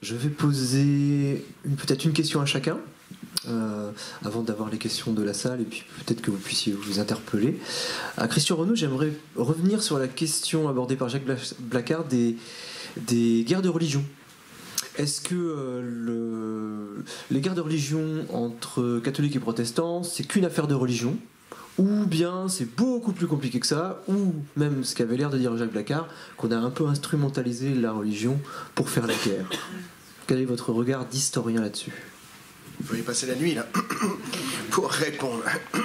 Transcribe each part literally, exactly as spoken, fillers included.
Je vais poser peut-être une question à chacun, euh, avant d'avoir les questions de la salle, et puis peut-être que vous puissiez vous interpeller. À Christian Renaud, j'aimerais revenir sur la question abordée par Jacques Blacard des, des guerres de religion. Est-ce que euh, le, les guerres de religion entre catholiques et protestants, c'est qu'une affaire de religion, ou bien c'est beaucoup plus compliqué que ça, ou même ce qu'avait l'air de dire Jacques Blacard, qu'on a un peu instrumentalisé la religion pour faire la guerre? Quel est votre regard d'historien là-dessus? Il faut y passer la nuit là pour répondre.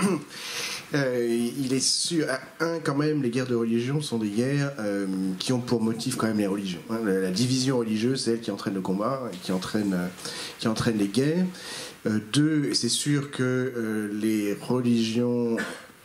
Euh, il est sûr, un quand même, les guerres de religion sont des guerres euh, qui ont pour motif quand même les religions. Hein. La, la division religieuse, c'est elle qui entraîne le combat, et qui entraîne, euh, qui entraîne les guerres. Euh, deux, c'est sûr que euh, les religions,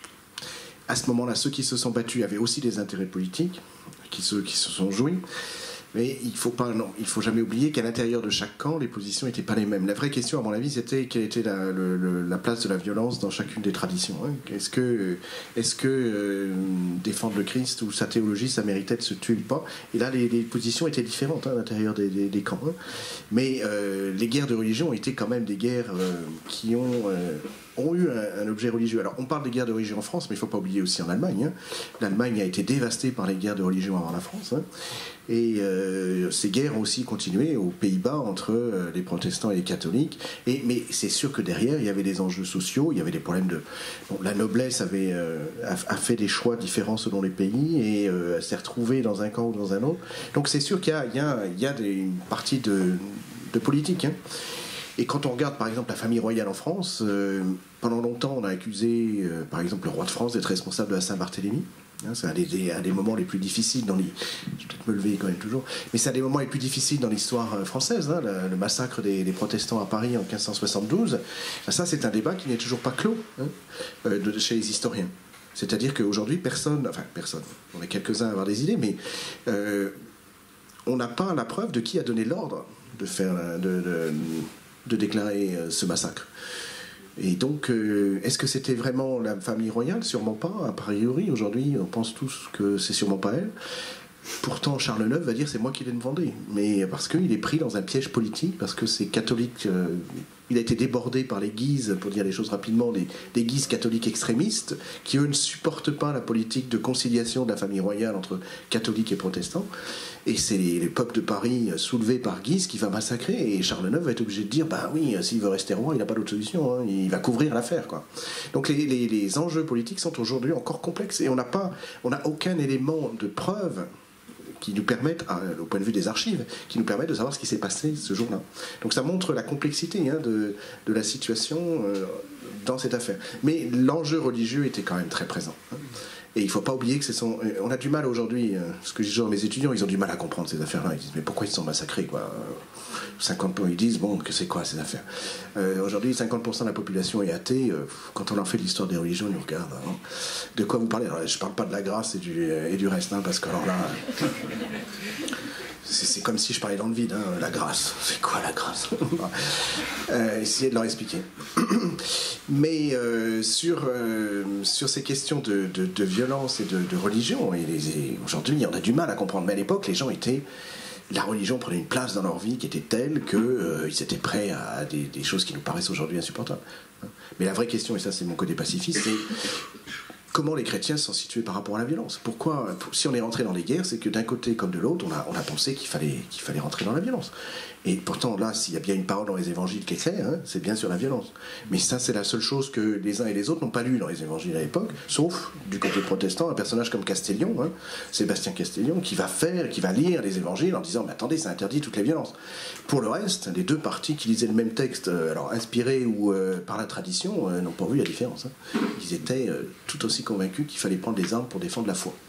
à ce moment-là, ceux qui se sont battus avaient aussi des intérêts politiques qui se, qui se sont joués. Mais il faut pas, non, il faut jamais oublier qu'à l'intérieur de chaque camp, les positions n'étaient pas les mêmes. La vraie question, à mon avis, c'était quelle était la, le, le, la place de la violence dans chacune des traditions. Hein. Est-ce que, est-ce que euh, défendre le Christ ou sa théologie, ça méritait de se tuer ou pas? Et là, les, les positions étaient différentes hein, à l'intérieur des, des, des camps. Hein. Mais euh, les guerres de religion étaient quand même des guerres euh, qui ont euh, ont eu un, un objet religieux. Alors, on parle des guerres de religion en France, mais il ne faut pas oublier aussi en Allemagne. Hein. L'Allemagne a été dévastée par les guerres de religion avant la France. Hein. Et euh, ces guerres ont aussi continué aux Pays-Bas entre euh, les protestants et les catholiques. Et, mais c'est sûr que derrière, il y avait des enjeux sociaux, il y avait des problèmes de... Bon, la noblesse avait, euh, a, a fait des choix différents selon les pays et euh, s'est retrouvée dans un camp ou dans un autre. Donc c'est sûr qu'il y a, il y a, il y a des, une partie de, de politique. Hein. Et quand on regarde par exemple la famille royale en France, euh, pendant longtemps on a accusé euh, par exemple le roi de France d'être responsable de la Saint-Barthélemy. Hein, c'est un des, des, un des moments les plus difficiles dans les... Je vais peut-être me lever quand même toujours. Mais c'est un des moments les plus difficiles dans l'histoire française. Hein, le, le massacre des, des protestants à Paris en quinze cent soixante-douze. Ça, c'est un débat qui n'est toujours pas clos hein, de, de, chez les historiens. C'est-à-dire qu'aujourd'hui, personne... Enfin, personne. On est quelques-uns à avoir des idées, mais euh, on n'a pas la preuve de qui a donné l'ordre de, faire, de, de, de déclarer ce massacre. Et donc, euh, est-ce que c'était vraiment la famille royale? Sûrement pas. A priori, aujourd'hui, on pense tous que c'est sûrement pas elle. Pourtant, Charles neuf va dire c'est moi qui l'ai demandé. Mais parce qu'il est pris dans un piège politique, parce que c'est catholique. Euh, il a été débordé par les Guises, pour dire les choses rapidement, des, des Guises catholiques extrémistes, qui eux ne supportent pas la politique de conciliation de la famille royale entre catholiques et protestants. Et c'est les peuples de Paris soulevés par Guise qui va massacrer. Et Charles neuf va être obligé de dire bah oui, s'il veut rester roi, il n'a pas d'autre solution. Hein, il va couvrir l'affaire, quoi. Donc les, les, les enjeux politiques sont aujourd'hui encore complexes et on n'a pas, on n'a aucun élément de preuve qui nous permettent, au point de vue des archives, qui nous permettent de savoir ce qui s'est passé ce jour-là. Donc ça montre la complexité hein, de, de la situation euh, dans cette affaire. Mais l'enjeu religieux était quand même très présent. Hein. Et il ne faut pas oublier que c'est son... On a du mal aujourd'hui, ce que je dis à mes étudiants, ils ont du mal à comprendre ces affaires-là. Ils disent, mais pourquoi ils sont massacrés, quoi? cinquante pour cent, ils disent, bon, que c'est quoi ces affaires? euh, Aujourd'hui, cinquante pour cent de la population est athée. Euh, quand on leur fait l'histoire des religions, ils nous regardent. Hein. De quoi vous parlez? Alors, je ne parle pas de la grâce et du, et du reste, hein, parce que alors là... C'est comme si je parlais dans le vide, hein, la grâce. C'est quoi la grâce? euh, Essayez de leur expliquer. Mais euh, sur, euh, sur ces questions de, de, de violence et de, de religion, et, et aujourd'hui, on a du mal à comprendre. Mais à l'époque, les gens étaient... La religion prenait une place dans leur vie qui était telle qu'ils euh, étaient prêts à des, des choses qui nous paraissent aujourd'hui insupportables. Mais la vraie question, et ça c'est mon côté pacifiste, c'est... Comment les chrétiens sont situés par rapport à la violence? Pourquoi, si on est rentré dans les guerres, c'est que d'un côté comme de l'autre, on a, on a pensé qu'il fallait, qu'il fallait rentrer dans la violence. Et pourtant, là, s'il y a bien une parole dans les évangiles qui est claire, hein, c'est bien sur la violence. Mais ça, c'est la seule chose que les uns et les autres n'ont pas lu dans les évangiles à l'époque, sauf, du côté protestant, un personnage comme Castellion, hein, Sébastien Castellion, qui va faire, qui va lire les évangiles en disant « Mais attendez, ça interdit toutes les violences ». Pour le reste, les deux parties qui lisaient le même texte, euh, alors inspirés ou euh, par la tradition, euh, n'ont pas vu la différence. Hein. Ils étaient euh, tout aussi convaincus qu'il fallait prendre les armes pour défendre la foi.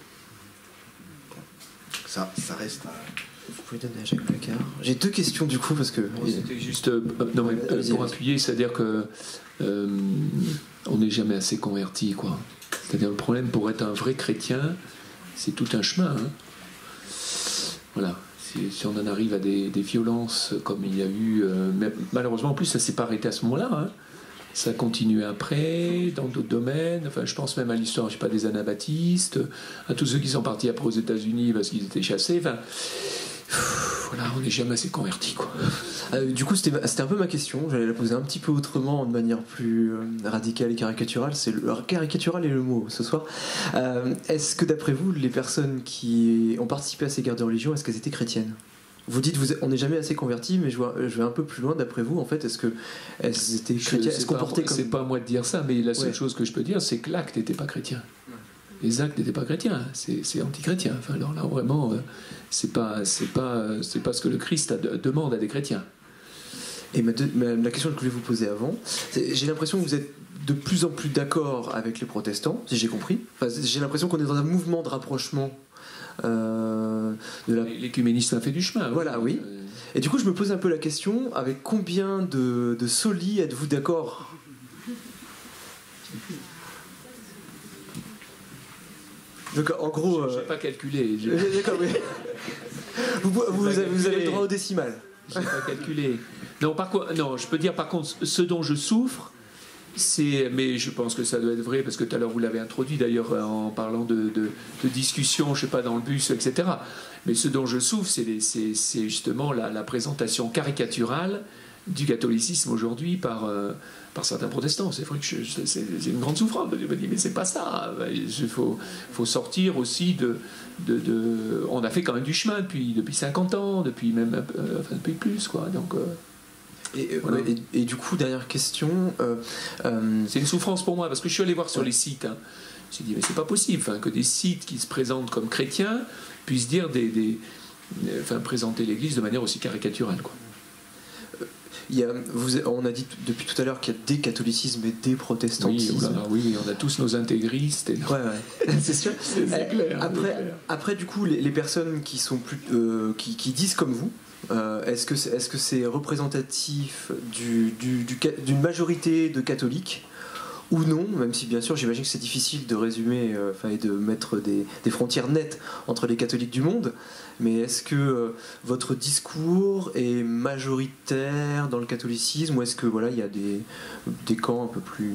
Ça, ça reste... Vous pouvez donner à Jacques Blacard. J'ai deux questions du coup parce que... Bon, c'était juste euh, non, mais, euh, pour appuyer, c'est-à-dire que euh, on n'est jamais assez converti, quoi. C'est-à-dire le problème pour être un vrai chrétien, c'est tout un chemin. Hein. Voilà. Si, si on en arrive à des, des violences comme il y a eu, euh, mais malheureusement en plus ça s'est pas arrêté à ce moment-là. Hein. Ça a continué après, dans d'autres domaines. Enfin, je pense même à l'histoire, je sais pas, des anabaptistes, à tous ceux qui sont partis après aux États-Unis parce qu'ils étaient chassés. Enfin, voilà, on n'est jamais assez converti, quoi. Euh, du coup, c'était c'était un peu ma question. J'allais la poser un petit peu autrement, de manière plus euh, radicale et caricaturale. C'est le caricatural est le mot ce soir. Euh, est-ce que d'après vous, les personnes qui ont participé à ces guerres de religion, est-ce qu'elles étaient chrétiennes? Vous dites, vous, on n'est jamais assez converti, mais je, vois, je vais un peu plus loin. D'après vous, en fait, est-ce que elles étaient chrétiennes? C'est pas, comme... pas à moi de dire ça, mais la seule ouais. chose que je peux dire, c'est que l'acte n'était pas chrétien. Les actes n'étaient pas chrétiens, c'est anti-chrétien. Enfin, alors là, vraiment, euh, c'est pas, c'est pas, c'est pas ce que le Christ a, demande à des chrétiens. Et ma de, ma, la question que je voulais vous poser avant, j'ai l'impression que vous êtes de plus en plus d'accord avec les protestants, si j'ai compris. Enfin, j'ai l'impression qu'on est dans un mouvement de rapprochement. Euh, L'écuménisme a fait du chemin. Voilà, oui. oui. Et du coup, je me pose un peu la question, avec combien de, de solis êtes-vous d'accord? Donc, en gros... Je n'ai euh... pas calculé. D'accord, oui. Vous, vous, vous, avez, vous avez le droit au décimal. Je n'ai pas calculé. Non, par quoi, non, je peux dire par contre, ce dont je souffre, c'est, mais je pense que ça doit être vrai, parce que tout à l'heure vous l'avez introduit d'ailleurs en parlant de, de, de discussion, je sais pas, dans le bus, et cetera. Mais ce dont je souffre, c'est justement la, la présentation caricaturale du catholicisme aujourd'hui par, euh, par certains protestants. C'est vrai que c'est une grande souffrance. Je me dis, mais c'est pas ça. Il faut, faut sortir aussi de, de, de... On a fait quand même du chemin depuis, depuis cinquante ans, depuis même euh, enfin, depuis plus, quoi. Donc... Euh, Et, voilà. et, et du coup, dernière question. Euh, euh... C'est une souffrance pour moi, parce que je suis allé voir sur ouais. les sites. Hein. Je me suis dit, mais c'est pas possible enfin, que des sites qui se présentent comme chrétiens puissent dire des, des, enfin, présenter l'Église de manière aussi caricaturale, quoi. Il y a, vous, on a dit depuis tout à l'heure qu'il y a des catholicismes et des protestantismes. Oui, oula, oui, on a tous nos intégristes. Et... Ouais, ouais. C'est sûr. C'est clair. Après, clair. après, du coup, les, les personnes qui sont plus, euh, qui, qui disent comme vous. Euh, est-ce que c'est est-ce que c'est représentatif du, du, du, d'une majorité de catholiques ou non, même si bien sûr j'imagine que c'est difficile de résumer euh, enfin, et de mettre des, des frontières nettes entre les catholiques du monde, mais est-ce que euh, votre discours est majoritaire dans le catholicisme ou est-ce que voilà, il y a des, des camps un peu plus...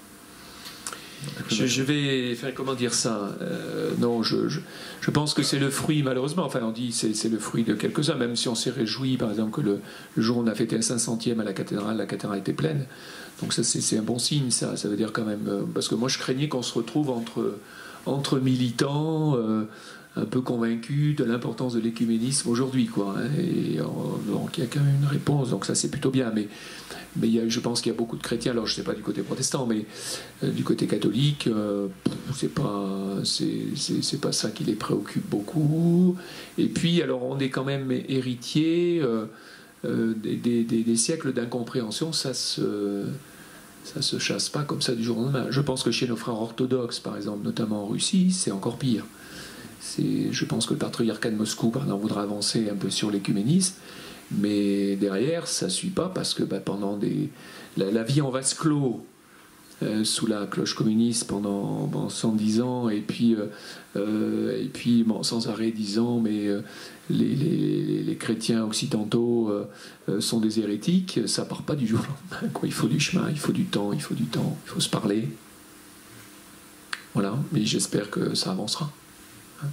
Je, je vais faire comment dire ça euh, non je, je, je pense que c'est le fruit malheureusement enfin on dit c'est c'est le fruit de quelques-uns, même si on s'est réjoui par exemple que le, le jour où on a fêté un cinq centième à la cathédrale, la cathédrale était pleine, donc ça c'est un bon signe, ça ça veut dire quand même euh, parce que moi je craignais qu'on se retrouve entre, entre militants euh, un peu convaincus de l'importance de l'écuménisme aujourd'hui, quoi, hein, et euh, donc il y a quand même une réponse, donc ça c'est plutôt bien, mais Mais il y a, je pense qu'il y a beaucoup de chrétiens, alors je ne sais pas du côté protestant, mais euh, du côté catholique, euh, c'est pas, c'est pas ça qui les préoccupe beaucoup. Et puis, alors on est quand même héritier euh, euh, des, des, des siècles d'incompréhension, ça se, ça se chasse pas comme ça du jour au lendemain. Je pense que chez nos frères orthodoxes, par exemple, notamment en Russie, c'est encore pire. Je pense que le patriarcat de Moscou, par exemple, voudra avancer un peu sur l'écuménisme. Mais derrière, ça ne suit pas parce que bah, pendant des... la, la vie en vase clos euh, sous la cloche communiste pendant bon, cent dix ans, et puis, euh, euh, et puis bon, sans arrêt disant mais euh, les, les, les chrétiens occidentaux euh, euh, sont des hérétiques, ça ne part pas du jour au lendemain, quoi. Il faut du chemin, il faut du temps, il faut du temps, il faut se parler. Voilà, mais j'espère que ça avancera. Hein.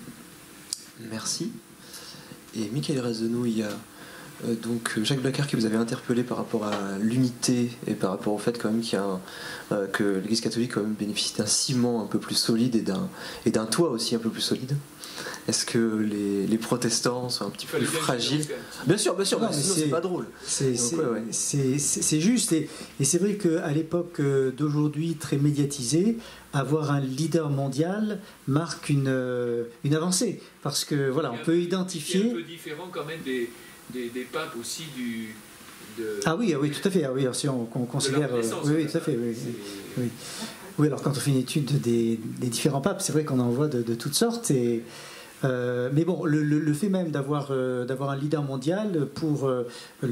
Merci. Et Michael Razenou, il y a euh, donc Jacques Blacquer qui vous avait interpellé par rapport à l'unité et par rapport au fait quand même qu'il y a un, euh, que l'Église catholique quand même bénéficie d'un ciment un peu plus solide et d'un et d'un toit aussi un peu plus solide. Est-ce que les, les protestants sont un petit peu plus fragiles? Bien sûr, bien sûr, non, sinon c'est pas drôle. C'est ouais, ouais. juste, et, et c'est vrai qu'à l'époque d'aujourd'hui très médiatisée, avoir un leader mondial marque une, une avancée, parce que voilà, on peut identifier... C'est un peu différent quand même des, des, des papes aussi du... De, ah oui, oui, tout à fait, ah oui, si on, on considère... Oui, oui, tout à fait, oui, oui. Oui, alors quand on fait une étude des, des différents papes, c'est vrai qu'on en voit de, de toutes sortes, et... Euh, mais bon, le, le, le fait même d'avoir euh, d'avoir un leader mondial pour euh,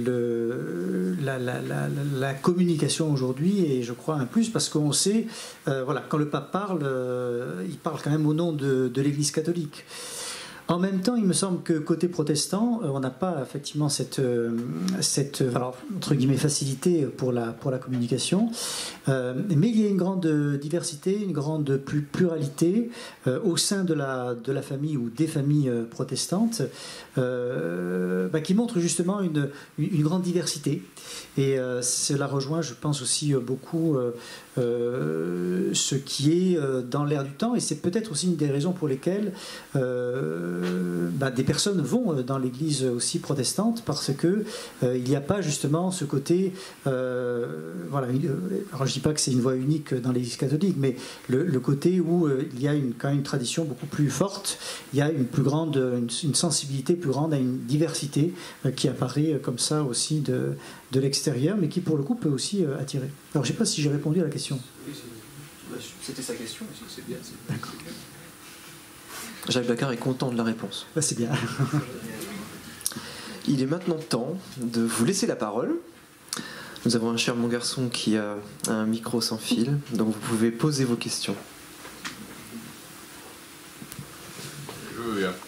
le, la, la, la, la communication aujourd'hui est, je crois, un plus, parce qu'on sait, euh, voilà, quand le pape parle, euh, il parle quand même au nom de, de l'Église catholique. En même temps, il me semble que côté protestant, on n'a pas effectivement cette, cette alors, entre guillemets, facilité pour la, pour la communication, euh, mais il y a une grande diversité, une grande pluralité euh, au sein de la, de la famille ou des familles protestantes euh, bah, qui montre justement une, une grande diversité. Et euh, cela rejoint, je pense aussi beaucoup euh, euh, ce qui est euh, dans l'air du temps, et c'est peut-être aussi une des raisons pour lesquelles euh, bah, des personnes vont dans l'église aussi protestante, parce que euh, il n'y a pas justement ce côté euh, voilà, alors je dis pas que c'est une voie unique dans l'église catholique, mais le, le côté où euh, il y a une, quand même une tradition beaucoup plus forte, il y a une plus grande une, une sensibilité plus grande à une diversité euh, qui apparaît euh, comme ça aussi de, de l'extérieur, mais qui pour le coup peut aussi euh, attirer. Alors je ne sais pas si j'ai répondu à la question. C'était sa question aussi, c'est bien. D'accord. Jacques Bacquard est content de la réponse. Bah, c'est bien. Il est maintenant temps de vous laisser la parole. Nous avons un cher mon garçon qui a un micro sans fil, donc vous pouvez poser vos questions. Je veux bien.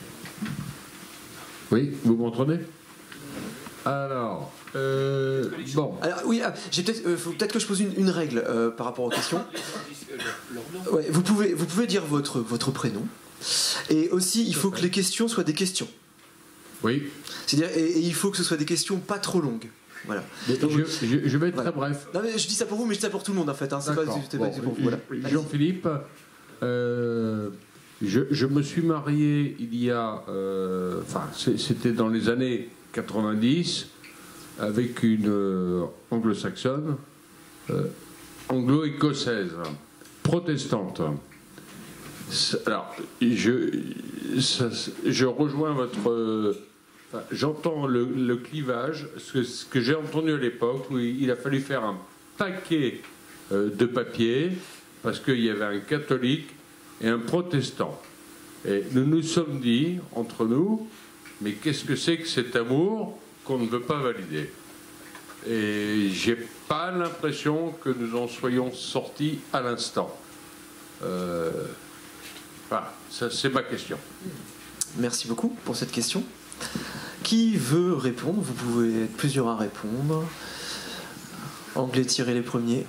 Oui, vous m'entendez? Alors, euh, bon. Alors oui, ah, j'ai peut-être, euh, faut peut-être que je pose une, une règle euh, par rapport aux questions. Ouais, vous pouvez, vous pouvez dire votre votre prénom. Et aussi, il faut que les questions soient des questions. Oui. C'est-à-dire, et, et il faut que ce soit des questions pas trop longues. Voilà. Donc, je, je, je vais être voilà. très bref. Non, mais je dis ça pour vous, mais je dis ça pour tout le monde en fait. Hein. C'est pas, c'est bon, pas pour vous. Voilà. Jean-Philippe, euh, je, je me suis marié il y a, euh, enfin, c'était dans les années quatre-vingt-dix avec une euh, anglo-saxonne, euh, anglo-écossaise, protestante. Alors, je, ça, je rejoins votre... Euh, enfin, j'entends le, le clivage, ce que, ce que j'ai entendu à l'époque, où il a fallu faire un paquet euh, de papiers, parce qu'il y avait un catholique et un protestant. Et nous nous sommes dit, entre nous, mais qu'est-ce que c'est que cet amour qu'on ne veut pas valider? Et j'ai pas l'impression que nous en soyons sortis à l'instant. Euh, Voilà, ça, c'est ma question. Merci beaucoup pour cette question. Qui veut répondre? Vous pouvez être plusieurs à répondre. Anglais, tirez les premiers.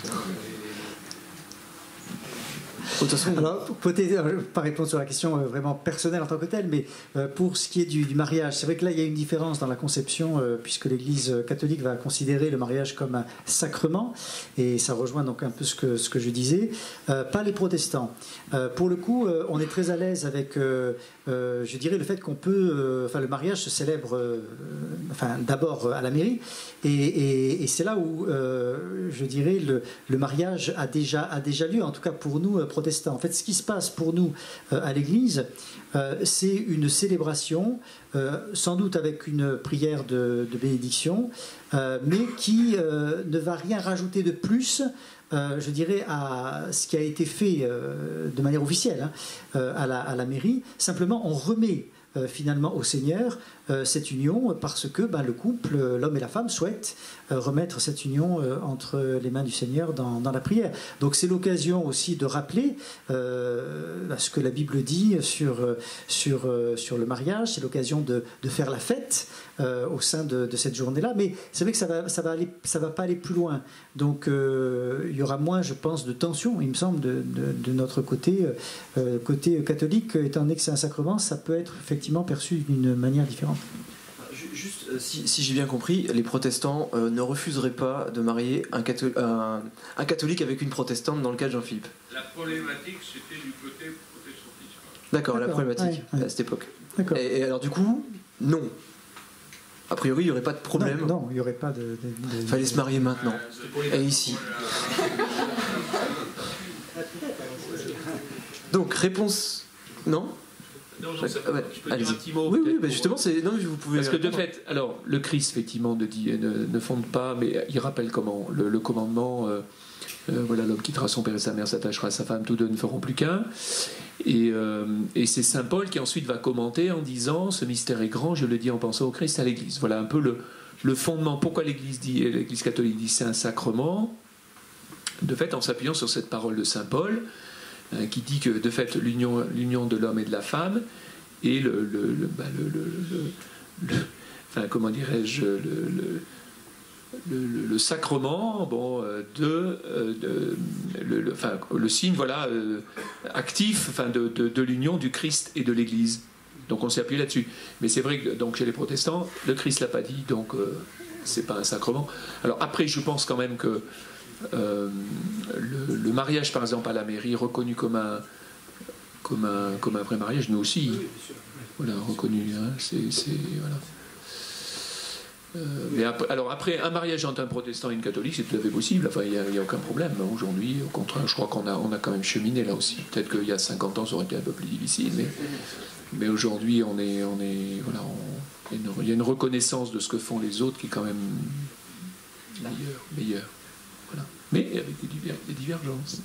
De toute façon, alors, peut-être pas répondre sur la question euh, vraiment personnelle en tant que telle, mais euh, pour ce qui est du, du mariage, c'est vrai que là il y a une différence dans la conception, euh, puisque l'Église catholique va considérer le mariage comme un sacrement, et ça rejoint donc un peu ce que, ce que je disais. Euh, pas les protestants. Euh, pour le coup, euh, on est très à l'aise avec, euh, euh, je dirais, le fait qu'on peut, euh, enfin le mariage se célèbre, euh, enfin d'abord à la mairie, et, et, et c'est là où, euh, je dirais, le, le mariage a déjà, a déjà lieu, en tout cas pour nous, protestants. En fait, ce qui se passe pour nous euh, à l'Église, euh, c'est une célébration, euh, sans doute avec une prière de, de bénédiction, euh, mais qui euh, ne va rien rajouter de plus, euh, je dirais, à ce qui a été fait euh, de manière officielle hein, euh, à, la, à la mairie. Simplement, on remet euh, finalement au Seigneur euh, cette union parce que ben, le couple, l'homme et la femme, souhaitent euh, remettre cette union euh, entre les mains du Seigneur dans, dans la prière. Donc c'est l'occasion aussi de rappeler euh, ce que la Bible dit sur, sur, sur le mariage, c'est l'occasion de, de faire la fête euh, au sein de, de cette journée-là, mais c'est vrai que ça va, ça va aller, ça va pas aller plus loin. Donc euh, il y aura moins, je pense, de tension, il me semble, de, de, de notre côté, euh, côté catholique, étant donné que c'est un sacrement, ça peut être effectivement perçu d'une manière différente. Juste, si, si j'ai bien compris, les protestants euh, ne refuseraient pas de marier un, catho un, un catholique avec une protestante dans le cas de Jean-Philippe. La problématique, c'était du côté protestantisme. D'accord, la problématique ouais, ouais. à cette époque. Et, et alors du coup, non. A priori, il n'y aurait pas de problème. Non, non, il n'y aurait pas de... de, de... Il fallait se marier maintenant. Et ici. Donc, réponse... Non? Non, j'en sais pas. Ouais, Je peux dire un petit mot. Oui, oui, bah justement, c'est... Non, vous pouvez... Parce que de fait, alors, le Christ, effectivement, ne, dit, ne, ne fonde pas, mais il rappelle comment le, le commandement... Euh, Euh, voilà, l'homme quittera son père et sa mère, s'attachera à sa femme, tous deux ne feront plus qu'un. Et, euh, et c'est saint Paul qui ensuite va commenter en disant ce mystère est grand, je le dis en pensant au Christ, à l'Église. Voilà un peu le, le fondement. Pourquoi l'Église dit, l'Église catholique dit c'est un sacrement? De fait, en s'appuyant sur cette parole de saint Paul, hein, qui dit que de fait l'union, l'union de l'homme et de la femme et le, le, le, bah, le, le, le, le enfin, comment dirais-je, le, le, le, le sacrement, bon, de, de le, le, enfin, le signe, voilà, euh, actif, enfin, de, de, de l'union du Christ et de l'Église. Donc on s'est appuyé là-dessus. Mais c'est vrai que donc chez les protestants, le Christ l'a pas dit, donc euh, c'est pas un sacrement. Alors après, je pense quand même que euh, le, le mariage, par exemple, à la mairie, reconnu comme un comme un comme un vrai mariage, nous aussi, voilà, reconnu. Hein, c'est, c'est voilà. Euh, mais après, alors après, un mariage entre un protestant et une catholique, c'est tout à fait possible. Enfin, il n'y a, a aucun problème. Aujourd'hui, au contraire, je crois qu'on a, on a quand même cheminé là aussi. Peut-être qu'il y a cinquante ans, ça aurait été un peu plus difficile, mais, mais aujourd'hui, on est, on est, voilà, on, il, y a une, il y a une reconnaissance de ce que font les autres qui est quand même meilleure, meilleure. Voilà. Mais avec des, diver, des divergences.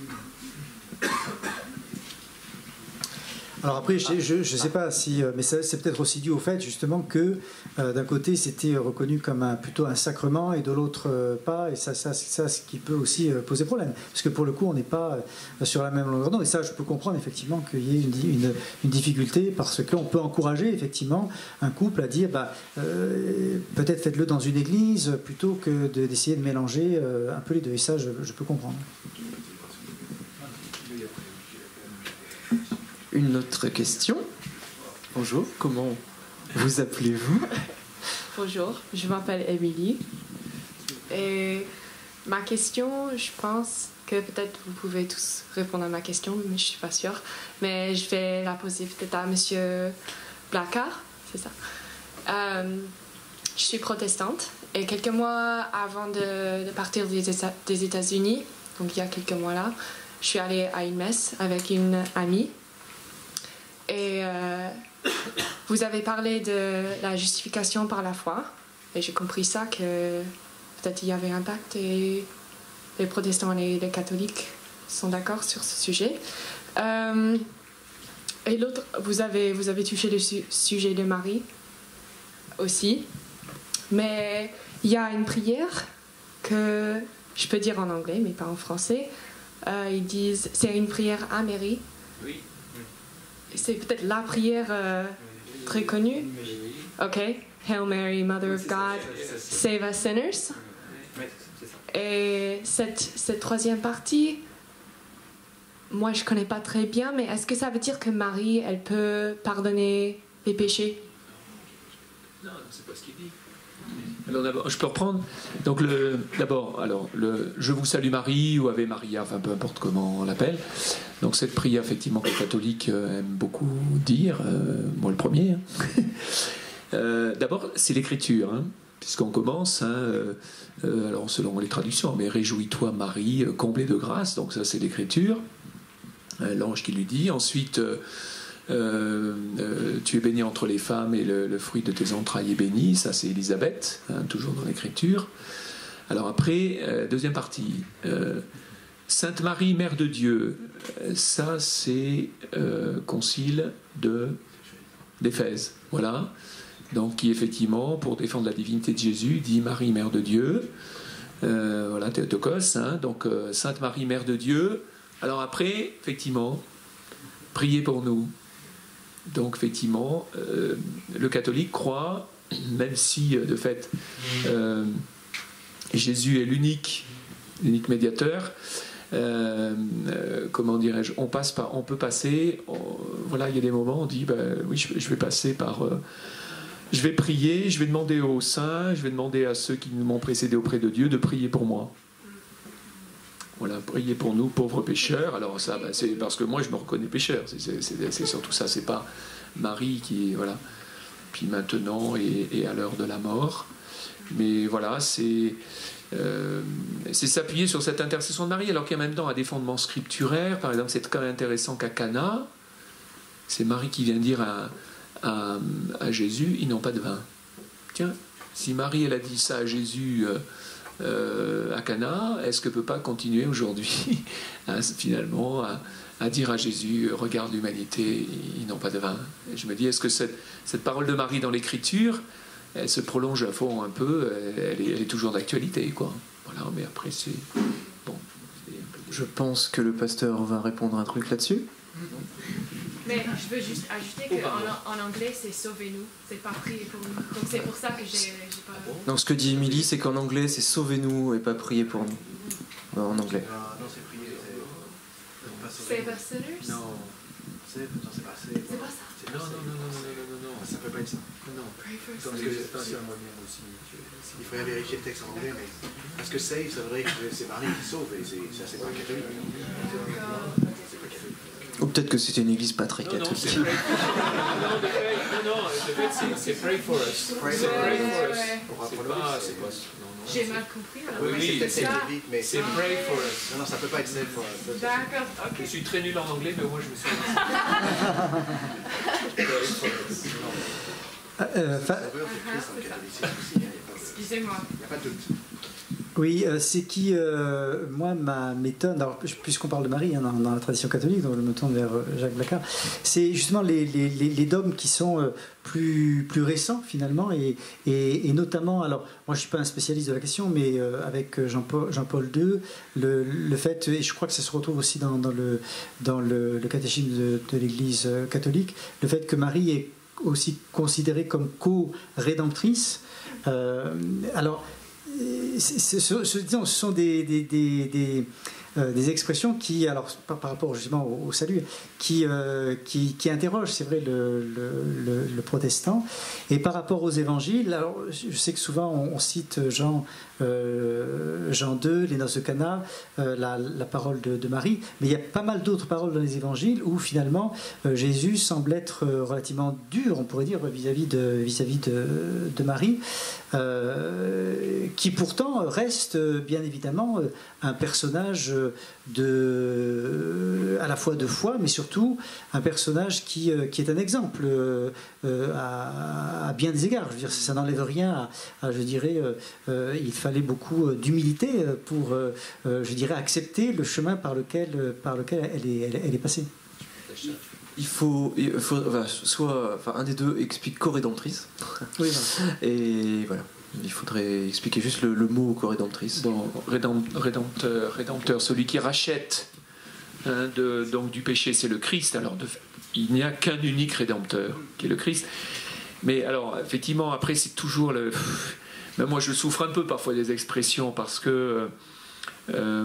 Alors après, je ne sais pas si, mais ça, c'est peut-être aussi dû au fait justement que euh, d'un côté c'était reconnu comme un, plutôt un sacrement et de l'autre euh, pas, et ça, ça, c'est ça ce qui peut aussi euh, poser problème, parce que pour le coup on n'est pas euh, sur la même longueur d'onde, et ça je peux comprendre effectivement qu'il y ait une, une, une difficulté, parce qu'on peut encourager effectivement un couple à dire bah, euh, peut-être faites-le dans une église plutôt que de, d'essayer de mélanger euh, un peu les deux, et ça je, je peux comprendre. Une autre question. Bonjour, comment vous appelez-vous? Bonjour, je m'appelle Émilie. Et ma question, je pense que peut-être vous pouvez tous répondre à ma question, mais je ne suis pas sûre. Mais je vais la poser peut-être à Monsieur Blacard, c'est ça. Euh, je suis protestante et quelques mois avant de, de partir des, des États-Unis, donc il y a quelques mois là, je suis allée à une messe avec une amie. Et euh, vous avez parlé de la justification par la foi, et j'ai compris ça, que peut-être il y avait un pacte et les protestants et les catholiques sont d'accord sur ce sujet. Euh, et l'autre, vous avez, vous avez touché le su- sujet de Marie aussi, mais il y a une prière que je peux dire en anglais, mais pas en français. Euh, ils disent, c'est une prière à Marie. Oui. C'est peut-être la prière euh, très connue. Ok. Hail Mary, Mother of God, save us sinners. Et cette, cette troisième partie, moi je connais pas très bien, mais est-ce que ça veut dire que Marie, elle peut pardonner les péchés? Non, c'est pas ce qu'il dit. Alors d'abord, je peux reprendre. Donc le, d'abord, alors le Je vous salue Marie ou Ave Maria, enfin peu importe comment on l'appelle. Donc cette prière effectivement que les catholiques euh, aiment beaucoup dire, euh, moi le premier. Hein. euh, d'abord c'est l'écriture, hein, puisqu'on commence, hein, euh, euh, alors selon les traductions, mais réjouis-toi Marie, euh, comblée de grâce. Donc ça c'est l'écriture, euh, l'ange qui lui dit. Ensuite. Euh, Euh, euh, tu es bénie entre les femmes et le, le fruit de tes entrailles est béni, ça c'est Élisabeth, hein, toujours dans l'écriture. Alors après, euh, deuxième partie, euh, Sainte Marie, Mère de Dieu, ça c'est euh, concile de, d'Éphèse, voilà. Donc qui effectivement, pour défendre la divinité de Jésus, dit Marie, Mère de Dieu, euh, voilà, Théotokos, hein, donc euh, Sainte Marie, Mère de Dieu. Alors après, effectivement, priez pour nous. Donc effectivement, euh, le catholique croit, même si de fait euh, Jésus est l'unique, l'unique médiateur, euh, euh, comment dirais-je, on passe par, on peut passer, on, voilà, il y a des moments où on dit, ben, oui, je, je vais passer par, euh, je vais prier, je vais demander aux saints, je vais demander à ceux qui m'ont précédé auprès de Dieu de prier pour moi. Voilà, priez pour nous, pauvres pécheurs. Alors ça, bah, c'est parce que moi, je me reconnais pécheur. C'est, c'est, c'est, c'est surtout ça. C'est pas Marie qui, voilà. Puis maintenant et, et à l'heure de la mort. Mais voilà, c'est, euh, c'est s'appuyer sur cette intercession de Marie, alors qu'il y a même temps un des fondements scripturaires. Par exemple, c'est quand même intéressant qu'à Cana, c'est Marie qui vient dire à, à, à Jésus, ils n'ont pas de vin. Tiens, si Marie, elle a dit ça à Jésus... Euh, Euh, à Cana, est-ce que peut pas continuer aujourd'hui hein, finalement à, à dire à Jésus regarde l'humanité, ils n'ont pas de vin. Et je me dis, est-ce que cette, cette parole de Marie dans l'écriture, elle se prolonge à fond un peu, elle est, elle est toujours d'actualité, quoi. Voilà, mais après c'est bon. C'est un peu... Je pense que le pasteur va répondre un truc là-dessus. Mais je veux juste ajouter qu'en en anglais, c'est sauvez-nous, c'est pas priez pour nous. Donc c'est pour ça que j'ai pas. Donc ce que dit Émilie, c'est qu'en anglais, c'est sauvez-nous et pas priez pour nous. En anglais. Non, c'est prier. C'est pas sinners? Non. C'est non, c'est pas c'est. C'est pas ça. Non, non, non, non, non, non, non, ça peut pas être ça. Non. Pray for Parce sinners. que il faudrait vérifier le texte en anglais, mais parce que save, ça voudrait que c'est Marie qui sauve, et ça, c'est pas catholique. C'est pas catholique. Ou peut-être que c'était une église pas très Non, non, catholique. c'est pray for us. Non, non, de fait, c'est- c'est pray for us. Pray C'est for pray us. for us. Ouais. C'est pas, c'est pas. Non, non. J'ai mal compris. Alors. Oui, Oui, oui, c'est peut-être c'est- save vite, mais C'est pray for us. non, non, ça peut pas être save for us. D'accord, ok. Je suis très nul en anglais, mais moi je me suis. Euh, fa- Ça veut dire Christ en catholicisme aussi, il n'y a pas de- Excusez-moi. il y a pas de doute. Oui, euh, c'est qui, euh, moi, ma m'étonne, alors, puisqu'on parle de Marie hein, dans, dans la tradition catholique, donc je me tourne vers euh, Jacques Blacard, c'est justement les, les, les, les dogmes qui sont euh, plus, plus récents finalement, et, et, et notamment, alors moi je ne suis pas un spécialiste de la question, mais euh, avec Jean-Paul, Jean-Paul deux, le, le fait, et je crois que ça se retrouve aussi dans, dans, le, dans le, le catéchisme de, de l'Église catholique, le fait que Marie est aussi considérée comme co-rédemptrice. Euh, alors, Ce, ce, ce, disons, ce sont des, des, des, des, euh, des expressions qui, alors par, par rapport justement au, au salut, qui, euh, qui, qui interrogent, c'est vrai, le, le, le, le protestant. Et par rapport aux évangiles, alors je sais que souvent on, on cite Jean, euh, Jean deux, les noces de Cana, euh, la, la parole de, de Marie, mais il y a pas mal d'autres paroles dans les évangiles où finalement euh, Jésus semble être relativement dur, on pourrait dire, vis-à-vis de, vis-à-vis de, de Marie. Euh, qui pourtant reste bien évidemment un personnage de, à la fois de foi, mais surtout un personnage qui, qui est un exemple euh, à, à bien des égards. Je veux dire, ça n'enlève rien à, à je dirais, euh, il fallait beaucoup d'humilité pour, euh, je dirais, accepter le chemin par lequel, par lequel elle est, elle, elle est passée. Il faut, il faut enfin, soit enfin, un des deux explique co-rédemptrice. Oui, voilà. Et voilà. Il faudrait expliquer juste le, le mot co-rédemptrice. Bon, rédempt, rédempteur, rédempteur, celui qui rachète hein, de, donc du péché, c'est le Christ. Alors, de, il n'y a qu'un unique rédempteur, qui est le Christ. Mais alors, effectivement, après, c'est toujours le. Même moi, je souffre un peu parfois des expressions parce que. Euh,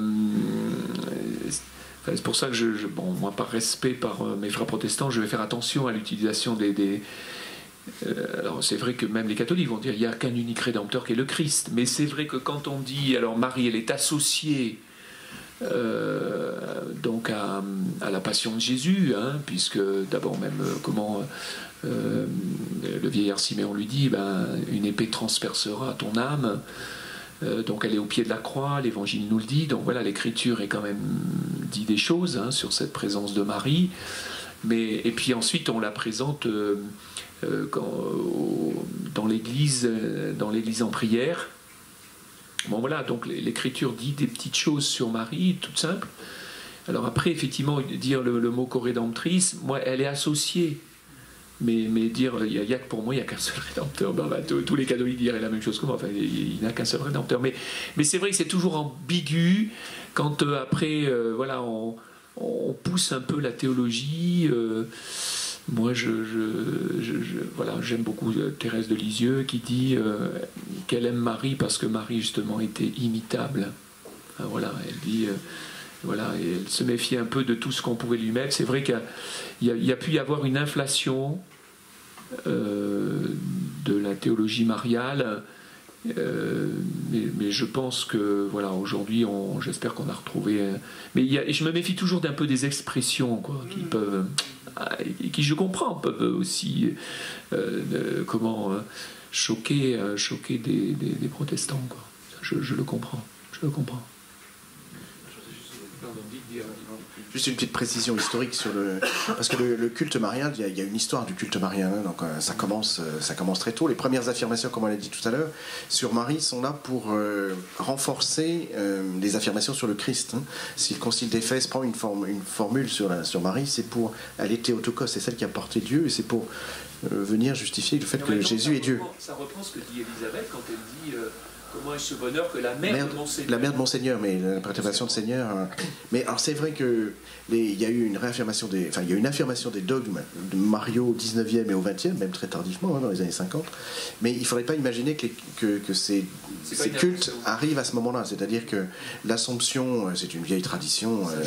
c'est pour ça que je, je, bon, moi, par respect par mes frères protestants, je vais faire attention à l'utilisation des. des euh, alors, c'est vrai que même les catholiques vont dire il n'y a qu'un unique rédempteur qui est le Christ. Mais c'est vrai que quand on dit, alors Marie, elle est associée euh, donc à, à la passion de Jésus, hein, puisque d'abord même euh, comment euh, le vieillard Siméon lui dit, ben, une épée transpercera ton âme. Euh, donc elle est au pied de la croix, l'évangile nous le dit, donc voilà, l'écriture est quand même dit des choses hein, sur cette présence de Marie, mais, et puis ensuite on la présente euh, euh, quand, au, dans l'église euh, dans l'église en prière. Bon voilà, donc l'écriture dit des petites choses sur Marie, toutes simples. Alors après, effectivement, dire le, le mot co-rédemptrice, moi, elle est associée. Mais, mais dire, il y a, pour moi, il n'y a qu'un seul rédempteur. Ben, ben, tous les catholiques diraient la même chose que moi. Enfin, il n'y a qu'un seul rédempteur. Mais, mais c'est vrai que c'est toujours ambigu quand euh, après, euh, voilà, on, on pousse un peu la théologie. Euh, moi, je, je, je, je, voilà, j'aime beaucoup Thérèse de Lisieux qui dit euh, qu'elle aime Marie parce que Marie, justement, était imitable. Hein, voilà, elle dit... Euh, Voilà, et elle se méfiait un peu de tout ce qu'on pouvait lui mettre. C'est vrai qu'il y a, il y a pu y avoir une inflation euh, de la théologie mariale, euh, mais, mais je pense que voilà, aujourd'hui, on, j'espère qu'on a retrouvé. Euh, mais il y a, et je me méfie toujours d'un peu des expressions quoi, qui peuvent, et qui je comprends peuvent aussi euh, de, comment euh, choquer, euh, choquer des, des, des protestants. Quoi. Je, je le comprends, je le comprends. Juste une petite précision historique sur le parce que le, le culte marial, il y, a, il y a une histoire du culte marial, hein, donc euh, ça commence, euh, ça commence très tôt. Les premières affirmations, comme on l'a dit tout à l'heure, sur Marie sont là pour euh, renforcer euh, les affirmations sur le Christ. Hein. Si le Concile d'Éphèse prend une, forme, une formule sur, la, sur Marie, c'est pour elle est Théotokos, c'est celle qui a porté Dieu, et c'est pour euh, venir justifier le fait Mais que maintenant, Jésus est Dieu. Reprend, ça reprend ce que dit Élisabeth quand elle dit euh, comment est-ce ce bonheur que la mère, Mère, de mon Seigneur. La mère de mon Seigneur, mais l'interprétation de Seigneur. Hein. Mais alors c'est vrai que les, il y a eu une réaffirmation des, enfin il y a une affirmation des dogmes de Mario au dix-neuvième et au vingtième, même très tardivement, hein, dans les années cinquante. Mais il ne faudrait pas imaginer que, les, que, que ces, ces cultes arrivent à ce moment-là. C'est-à-dire que l'Assomption, c'est une vieille tradition, euh,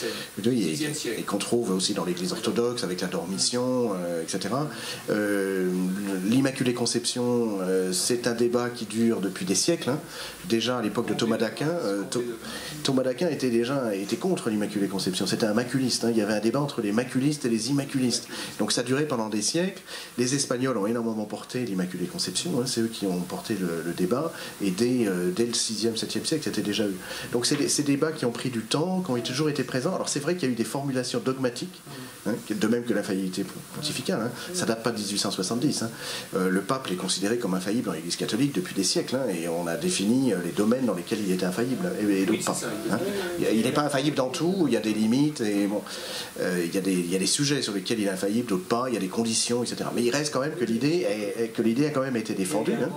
oui, et, et qu'on trouve aussi dans l'Église orthodoxe avec la Dormition, euh, et cetera. Euh, L'Immaculée Conception, euh, c'est un débat qui dure depuis des siècles. Hein. Déjà à l'époque de Thomas d'Aquin, euh, Thomas d'Aquin était déjà était contre l'Immaculée Conception. C'était un maculiste. Hein. Il y avait un débat entre les maculistes et les immaculistes. Donc ça durait pendant des siècles. Les Espagnols ont énormément porté l'Immaculée Conception. Hein. C'est eux qui ont porté le, le débat. Et dès, euh, dès le sixième, septième siècle, c'était déjà eux. Donc c'est ces débats qui ont pris du temps, qui ont toujours été présents. Alors c'est vrai qu'il y a eu des formulations dogmatiques, hein, de même que l'infaillibilité pontificale. Hein. Ça date pas de dix-huit cent soixante-dix. Hein. Euh, le pape est considéré comme infaillible dans l'Église catholique depuis des siècles. Hein, et on a défini les domaines dans lesquels il était infaillible et, et d'autres pas. Hein. Il n'est pas infaillible dans tout, il y a des limites et bon, euh, il, y a des, il y a des sujets sur lesquels il est infaillible, d'autres pas, il y a des conditions, et cetera. Mais il reste quand même que l'idée que l'idée a quand même été défendue. Hein.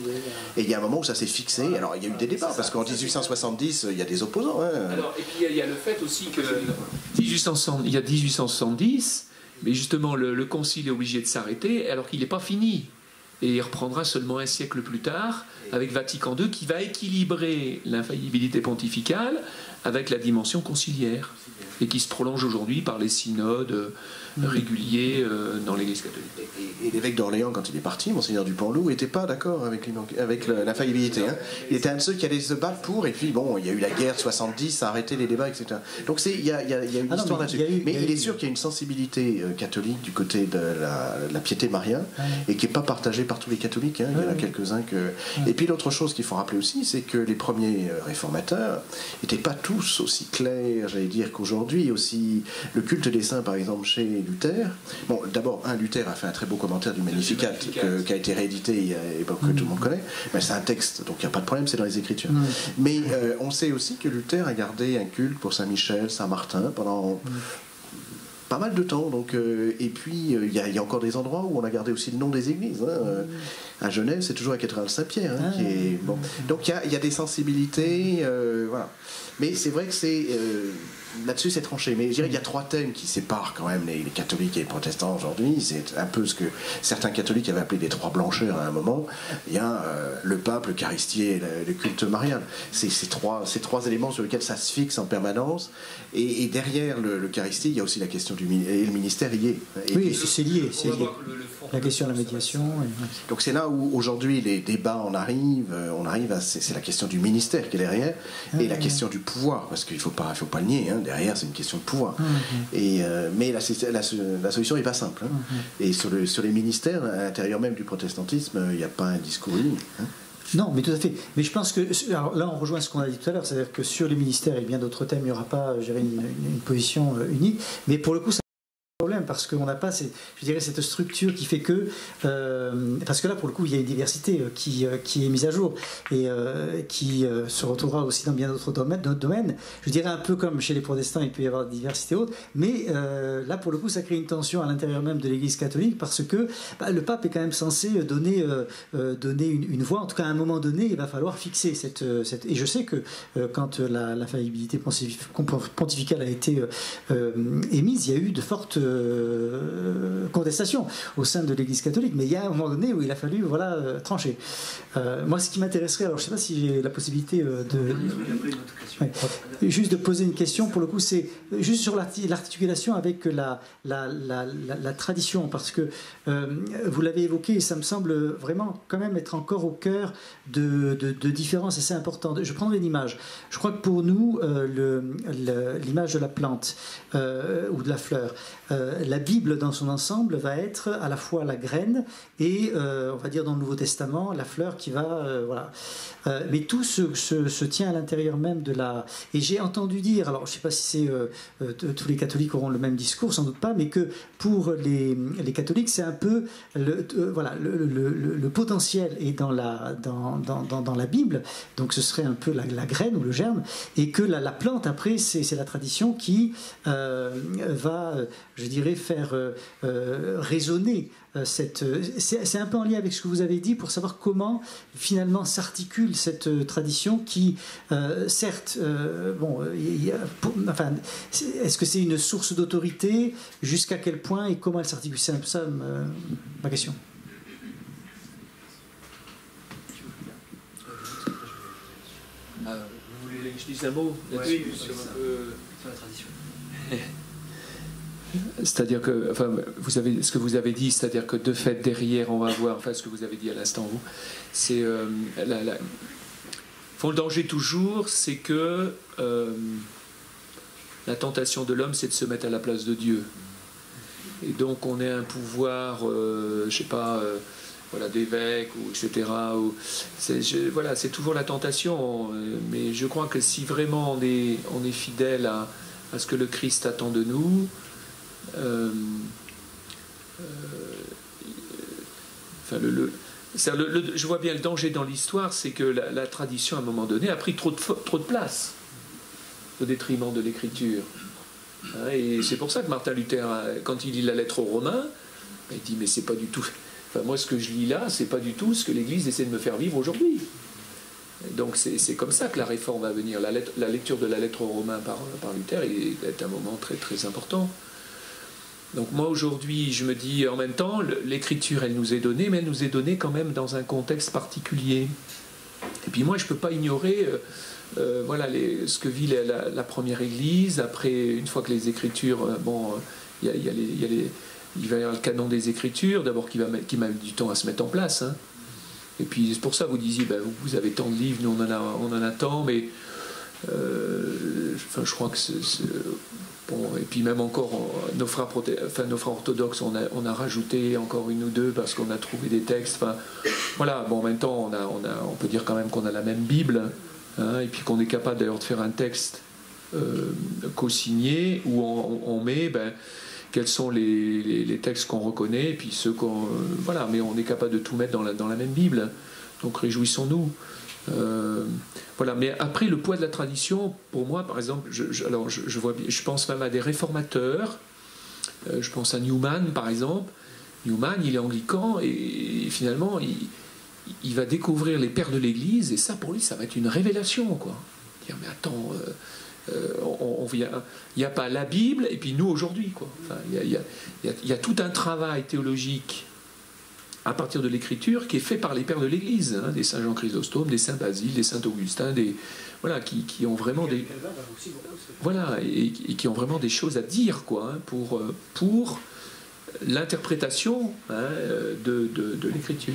Et il y a un moment où ça s'est fixé. Alors il y a eu des débats parce qu'en dix-huit cent soixante-dix, il y a des opposants. Hein. Alors, et puis il y a le fait aussi que dix-huit cent soixante, il y a dix-huit cent soixante-dix, mais justement le, le concile est obligé de s'arrêter alors qu'il n'est pas fini. Et il reprendra seulement un siècle plus tard avec Vatican deux qui va équilibrer l'infaillibilité pontificale avec la dimension conciliaire et qui se prolonge aujourd'hui par les synodes réguliers euh, dans l'Église catholique. Et, et l'évêque d'Orléans, quand il est parti, Monseigneur Dupanloup, n'était pas d'accord avec, avec l'infaillibilité. Hein. Il était un de ceux qui allaient se battre pour, et puis bon, il y a eu la guerre de soixante-dix, ça a arrêté les débats, et cetera. Donc il y a, y, a, y a une ah histoire là-dessus. Mais il est sûr qu'il y a une sensibilité euh, catholique du côté de la, la piété mariale, ah, et qui n'est pas partagée par tous les catholiques. Hein. Il y en a quelques-uns que... Et puis l'autre chose qu'il faut rappeler aussi, c'est que les premiers réformateurs n'étaient pas tous aussi clairs, j'allais dire, qu'aujourd'hui. Aussi, le culte des saints, par exemple, chez Luther. Bon, d'abord, un, Luther a fait un très beau commentaire du Magnificat que, qui a été réédité il y a une époque que tout le monde connaît. Mais c'est un texte, donc il n'y a pas de problème, c'est dans les Écritures. Mmh. Mais euh, on sait aussi que Luther a gardé un culte pour Saint-Michel, Saint-Martin pendant... Mmh. pas mal de temps, donc, euh, et puis il euh, y, y a encore des endroits où on a gardé aussi le nom des églises. Hein, euh, à Genève, c'est toujours la cathédrale Saint-Pierre. Hein, ah, qui est, bon. Donc il y, y a des sensibilités, euh, voilà. Mais c'est vrai que c'est euh, là-dessus c'est tranché. Mais je dirais qu'il y a trois thèmes qui séparent quand même les, les catholiques et les protestants aujourd'hui. C'est un peu ce que certains catholiques avaient appelé les trois blancheurs à un moment. Il y a euh, le pape, l'Eucharistie et le, le culte marial. C'est ces trois, ces trois éléments sur lesquels ça se fixe en permanence. Et, et derrière l'Eucharistie, il y a aussi la question du et le ministère y est. Et oui, c'est lié. C'est lié. La question de la médiation. Et... Donc c'est là où aujourd'hui les débats en arrivent. On arrive à c'est la question du ministère qui est derrière et ah, la question du pouvoir parce qu'il faut pas, faut pas le nier. Hein, derrière c'est une question de pouvoir. Ah, et euh, mais la, la, la solution n'est pas simple. Hein. Ah, et sur, le, sur les ministères, à l'intérieur même du protestantisme, il n'y a pas un discours unique. Hein. Non, mais tout à fait. Mais je pense que alors là, on rejoint ce qu'on a dit tout à l'heure, c'est-à-dire que sur les ministères et bien d'autres thèmes, il n'y aura pas, je dirais, une, une, une position unique. Mais pour le coup, ça problème parce qu'on n'a pas, je dirais, cette structure qui fait que, euh, parce que là pour le coup il y a une diversité qui, qui est mise à jour et euh, qui euh, se retrouvera aussi dans bien d'autres domaines, domaines. Je dirais un peu comme chez les protestants, il peut y avoir des diversités autres, mais euh, là pour le coup ça crée une tension à l'intérieur même de l'Église catholique parce que bah, le pape est quand même censé donner, euh, donner une, une voix, en tout cas à un moment donné il va falloir fixer cette, cette... et je sais que euh, quand la, la faillibilité pontificale a été euh, émise, il y a eu de fortes Euh, contestation au sein de l'Église catholique, mais il y a un moment donné où il a fallu voilà, euh, trancher. Euh, moi, ce qui m'intéresserait, alors je ne sais pas si j'ai la possibilité euh, de... Ouais. Juste de poser une question, pour le coup, c'est juste sur l'articulation avec la, la, la, la, la tradition, parce que euh, vous l'avez évoqué, et ça me semble vraiment quand même être encore au cœur de, de, de différences assez importantes. Je prendrai une image. Je crois que pour nous, euh, l'image de la plante euh, ou de la fleur, Euh, la Bible dans son ensemble va être à la fois la graine et euh, on va dire dans le Nouveau Testament la fleur qui va euh, voilà euh, mais tout se, se, se tient à l'intérieur même de la et j'ai entendu dire, alors je ne sais pas si c'est euh, euh, tous les catholiques auront le même discours, sans doute pas, mais que pour les, les catholiques c'est un peu le, euh, voilà, le, le, le, le potentiel est dans la, dans, dans, dans, dans la Bible, donc ce serait un peu la, la graine ou le germe, et que la, la plante après c'est la tradition qui euh, va, je dirais, faire euh, euh, résonner euh, cette... C'est, c'est un peu en lien avec ce que vous avez dit pour savoir comment, finalement, s'articule cette euh, tradition qui, euh, certes, euh, bon, il y a, pour, enfin, est-ce que c'est une source d'autorité? Jusqu'à quel point et comment elle s'articule? C'est un peu ça ma, ma question. Ah, vous voulez que je dise un mot là-dessus, ouais, sur, un peu... sur la tradition? C'est-à-dire que, enfin, vous avez, ce que vous avez dit, c'est-à-dire que de fait derrière, on va voir, enfin, ce que vous avez dit à l'instant, vous, c'est euh, la, la, le danger toujours, c'est que euh, la tentation de l'homme, c'est de se mettre à la place de Dieu. Et donc, on a un pouvoir, euh, je sais pas. Euh, Voilà, d'évêques, ou et cetera. Ou, c'est, je, voilà, c'est toujours la tentation, mais je crois que si vraiment on est, on est fidèle à, à ce que le Christ attend de nous, euh, euh, enfin, le, le, le, le, je vois bien le danger dans l'histoire, c'est que la, la tradition, à un moment donné, a pris trop de, trop de place au détriment de l'Écriture. Hein, et c'est pour ça que Martin Luther, quand il lit la lettre aux Romains, il dit, mais c'est pas du tout... Enfin, moi, ce que je lis là, c'est pas du tout ce que l'Église essaie de me faire vivre aujourd'hui. Donc, c'est, c'est comme ça que la réforme va venir. La, lettre, la lecture de la lettre aux Romains par, par Luther est, est un moment très, très important. Donc, moi, aujourd'hui, je me dis, en même temps, l'Écriture, elle nous est donnée, mais elle nous est donnée quand même dans un contexte particulier. Et puis, moi, je peux pas ignorer euh, euh, voilà, les, ce que vit la, la, la première Église. Après, une fois que les Écritures, euh, bon, il y a, y a les... Y a les il va y avoir le canon des Écritures, d'abord qui va mettre, qui met du temps à se mettre en place. Hein. Et puis c'est pour ça que vous disiez, ben, vous avez tant de livres, nous on en a, on en a tant, mais euh, enfin, je crois que c'est, c'est, bon. Et puis même encore, nos frères, proté... enfin, nos frères orthodoxes, on a, on a rajouté encore une ou deux parce qu'on a trouvé des textes. Enfin, voilà. Bon, en même temps, on a, on a, on peut dire quand même qu'on a la même Bible, hein, et puis qu'on est capable d'ailleurs de faire un texte euh, co-signé où on, on met, ben, quels sont les, les, les textes qu'on reconnaît, et puis ceux qu'on... Euh, voilà, mais on est capable de tout mettre dans la, dans la même Bible. Donc réjouissons-nous. Euh, voilà, mais après, le poids de la tradition, pour moi, par exemple, je, je, alors je, je, vois, je pense même à des réformateurs. Euh, je pense à Newman, par exemple. Newman, il est anglican, et, et finalement, il, il va découvrir les pères de l'Église, et ça, pour lui, ça va être une révélation, quoi. Dire, mais attends... Euh, Euh, on, on vient, il n'y a pas la Bible et puis nous aujourd'hui, quoi. Enfin, il, y a, il, y a, il y a tout un travail théologique à partir de l'Écriture qui est fait par les pères de l'Église, hein, des saint Jean Chrysostome, des saint Basile, des saint Augustin, des voilà, qui, qui ont vraiment des voilà et, et qui ont vraiment des choses à dire, quoi, hein, pour pour l'interprétation, hein, de, de, de l'Écriture.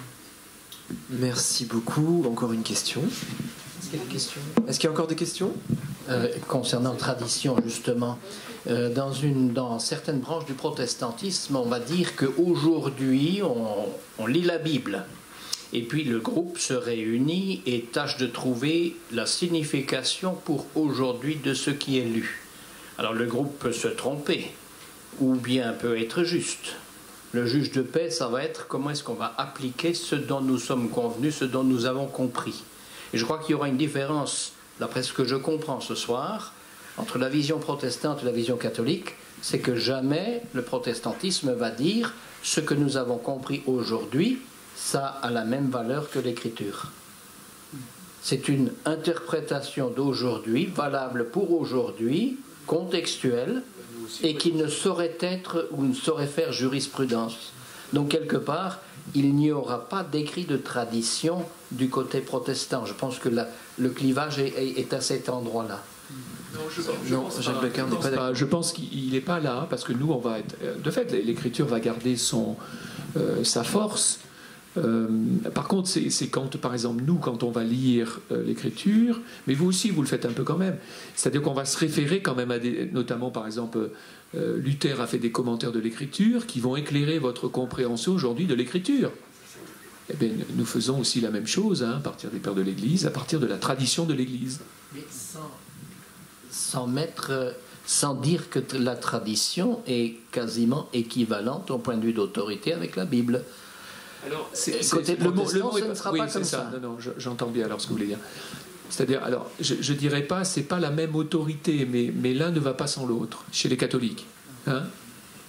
Merci beaucoup. Encore une question. Est-ce qu'il y a des questions ? Est-ce qu'il y a encore des questions ? Euh, concernant tradition, justement, euh, dans, une, dans certaines branches du protestantisme, on va dire qu'aujourd'hui, on, on lit la Bible. Et puis le groupe se réunit et tâche de trouver la signification pour aujourd'hui de ce qui est lu. Alors le groupe peut se tromper, ou bien peut être juste. Le juge de paix, ça va être comment est-ce qu'on va appliquer ce dont nous sommes convenus, ce dont nous avons compris. Et je crois qu'il y aura une différence, d'après ce que je comprends ce soir, entre la vision protestante et la vision catholique, c'est que jamais le protestantisme va dire ce que nous avons compris aujourd'hui, ça a la même valeur que l'Écriture. C'est une interprétation d'aujourd'hui, valable pour aujourd'hui, contextuelle, et qui ne saurait être ou ne saurait faire jurisprudence. Donc quelque part, il n'y aura pas d'écrit de tradition du côté protestant. Je pense que la, le clivage est, est, est à cet endroit-là. Non, je, je non, pense Jacques pas, Becker je n'est pense pas d'accord. pas. Je pense qu'il n'est pas là parce que nous, on va être. De fait, l'Écriture va garder son, euh, sa force. Euh, par contre, c'est, c'est quand, par exemple, nous, quand on va lire euh, l'Écriture, mais vous aussi, vous le faites un peu quand même. C'est-à-dire qu'on va se référer quand même à des, notamment, par exemple, euh, Luther a fait des commentaires de l'Écriture qui vont éclairer votre compréhension aujourd'hui de l'Écriture. Eh bien, nous faisons aussi la même chose, hein, à partir des pères de l'Église, à partir de la tradition de l'Église. Mais sans, sans mettre, sans dire que la tradition est quasiment équivalente au point de vue d'autorité avec la Bible. Alors, c'est, c'est, côté le mot, le protestant, mot ce est, ne sera oui, pas c'est comme ça. ça. Non, non, je, j'entends bien alors ce que vous voulez dire. C'est-à-dire, alors, je, je dirais pas, c'est pas la même autorité, mais, mais l'un ne va pas sans l'autre chez les catholiques. Hein ?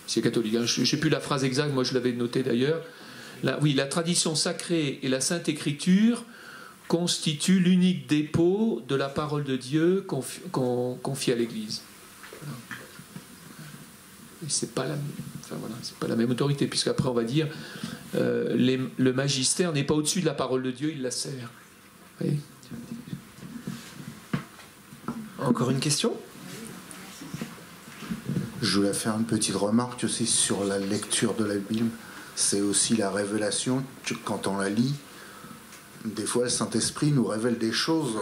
c'est catholique. Hein. Je ne sais plus la phrase exacte, moi je l'avais notée d'ailleurs. La, oui, la tradition sacrée et la Sainte Écriture constituent l'unique dépôt de la parole de Dieu confi, qu'on confie à l'Église. Voilà. Et c'est pas la, enfin voilà, c'est pas la même autorité, puisqu'après on va dire euh, les, le magistère n'est pas au-dessus de la parole de Dieu, il la sert. Oui. Encore une question ? Je voulais faire une petite remarque aussi sur la lecture de la Bible. C'est aussi la révélation, quand on la lit, des fois le Saint-Esprit nous révèle des choses.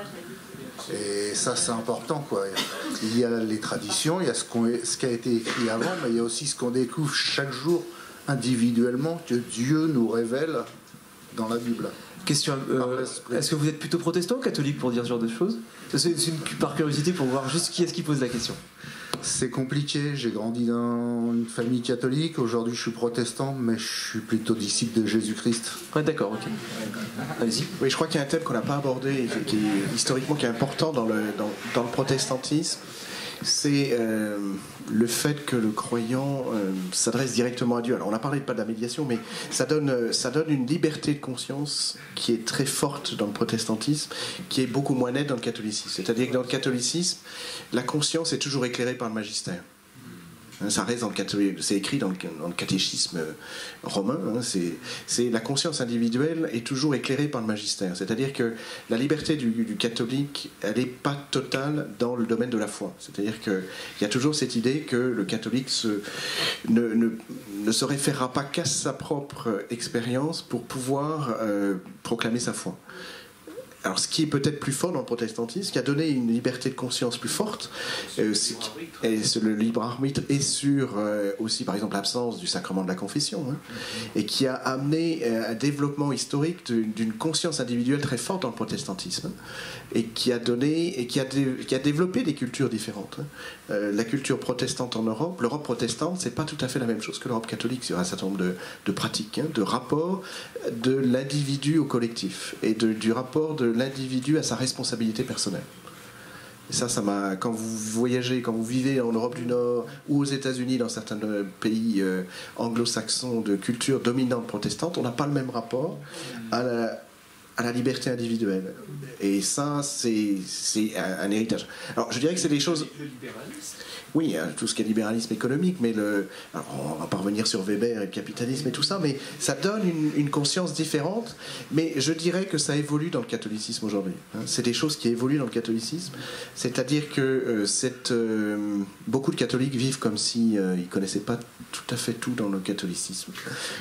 Et ça, c'est important, quoi. Il y a les traditions, il y a ce, qu'on, ce qui a été écrit avant, mais il y a aussi ce qu'on découvre chaque jour individuellement, que Dieu nous révèle dans la Bible. Question, euh, est-ce que vous êtes plutôt protestant ou catholique pour dire ce genre de choses ? C'est une, par curiosité pour voir juste qui est-ce qui pose la question. C'est compliqué, j'ai grandi dans une famille catholique, aujourd'hui je suis protestant, mais je suis plutôt disciple de Jésus-Christ. Ouais, d'accord, ok. Allez-y. Oui, je crois qu'il y a un thème qu'on n'a pas abordé, qui est, historiquement qui est important dans le, dans, dans le protestantisme, c'est euh, le fait que le croyant euh, s'adresse directement à Dieu. Alors on a parlé de pas de la médiation, mais ça donne, ça donne une liberté de conscience qui est très forte dans le protestantisme, qui est beaucoup moins nette dans le catholicisme. C'est-à-dire que dans le catholicisme, la conscience est toujours éclairée par le magistère. Ça reste dans le catholique, c'est écrit dans le, dans le catéchisme romain. Hein, c'est, c'est la conscience individuelle est toujours éclairée par le magistère. C'est-à-dire que la liberté du, du catholique, elle n'est pas totale dans le domaine de la foi. C'est-à-dire qu'il y a toujours cette idée que le catholique se, ne, ne, ne se référera pas qu'à sa propre expérience pour pouvoir euh, proclamer sa foi. Alors, ce qui est peut-être plus fort dans le protestantisme, qui a donné une liberté de conscience plus forte, euh, c'est, et c'est le libre arbitre, et sur euh, aussi, par exemple, l'absence du sacrement de la confession, hein, et qui a amené euh, un développement historique d'une, d'une conscience individuelle très forte dans le protestantisme, hein, et qui a donné, et qui a, dé, qui a développé des cultures différentes. Hein. Euh, la culture protestante en Europe, l'Europe protestante, c'est pas tout à fait la même chose que l'Europe catholique sur un certain nombre de, de pratiques, hein, de rapports de l'individu au collectif, et de, du rapport de l'individu à sa responsabilité personnelle. Et ça, ça m'a. Quand vous voyagez, quand vous vivez en Europe du Nord ou aux États-Unis, dans certains pays euh, anglo-saxons de culture dominante protestante, on n'a pas le même rapport à la, à la liberté individuelle. Et ça, c'est, c'est un, un héritage. Alors, je dirais que c'est des choses. Oui, hein, tout ce qui est libéralisme économique, mais le, alors on va pas revenir sur Weber et le capitalisme et tout ça, mais ça donne une, une conscience différente. Mais je dirais que ça évolue dans le catholicisme aujourd'hui. Hein. C'est des choses qui évoluent dans le catholicisme, c'est-à-dire que euh, cette, euh, beaucoup de catholiques vivent comme si euh, ils connaissaient pas tout à fait tout dans le catholicisme.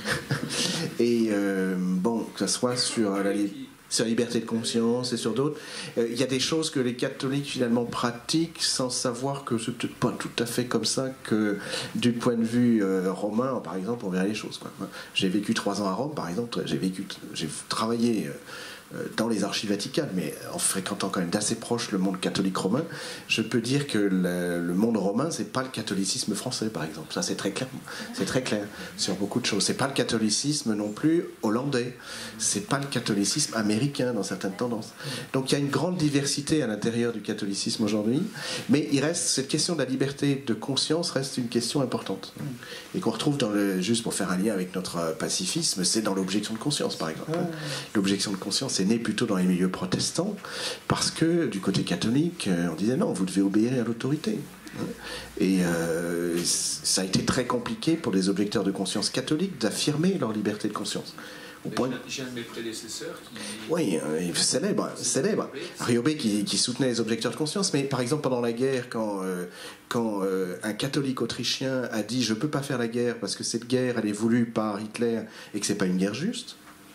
Et euh, bon, que ce soit sur la sur la liberté de conscience et sur d'autres. Il euh, y a des choses que les catholiques finalement pratiquent sans savoir que c'est peut-être pas tout à fait comme ça que du point de vue euh, romain, par exemple, on verrait les choses. Quoi. J'ai vécu trois ans à Rome, par exemple, j'ai, vécu, j'ai travaillé euh, dans les archives vaticanes, mais en fréquentant quand même d'assez proche le monde catholique romain, je peux dire que le, le monde romain, c'est pas le catholicisme français, par exemple. Ça, c'est très clair. C'est très clair sur beaucoup de choses. C'est pas le catholicisme non plus hollandais. C'est pas le catholicisme américain dans certaines tendances. Donc, il y a une grande diversité à l'intérieur du catholicisme aujourd'hui, mais il reste cette question de la liberté de conscience reste une question importante et qu'on retrouve dans le, juste pour faire un lien avec notre pacifisme, c'est dans l'objection de conscience, par exemple. L'objection de conscience c'est né plutôt dans les milieux protestants, parce que du côté catholique, on disait non, vous devez obéir à l'autorité. Et euh, ça a été très compliqué pour les objecteurs de conscience catholiques d'affirmer leur liberté de conscience. Au point... J'ai un de mes prédécesseurs qui... Oui, célèbre, célèbre. Riobé qui, qui soutenait les objecteurs de conscience, mais par exemple pendant la guerre, quand, euh, quand euh, un catholique autrichien a dit « je ne peux pas faire la guerre parce que cette guerre, elle est voulue par Hitler et que ce n'est pas une guerre juste »,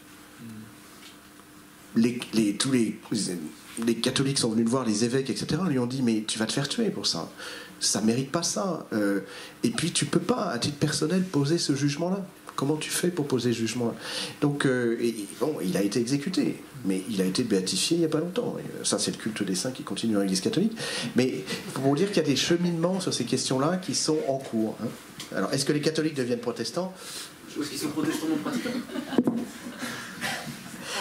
Les, les, tous les, les catholiques sont venus le voir, les évêques, et cetera, lui ont dit mais tu vas te faire tuer pour ça, ça mérite pas ça. Euh, et puis tu peux pas, à titre personnel, poser ce jugement-là. Comment tu fais pour poser ce jugement-là? Donc, euh, et, bon, il a été exécuté, mais il a été béatifié il n'y a pas longtemps. Et ça, c'est le culte des saints qui continue dans l'Église catholique. Mais pour vous dire qu'il y a des cheminements sur ces questions-là qui sont en cours. Hein. Alors, est-ce que les catholiques deviennent protestants? Est-ce qu'ils sont protestants non pratiquants?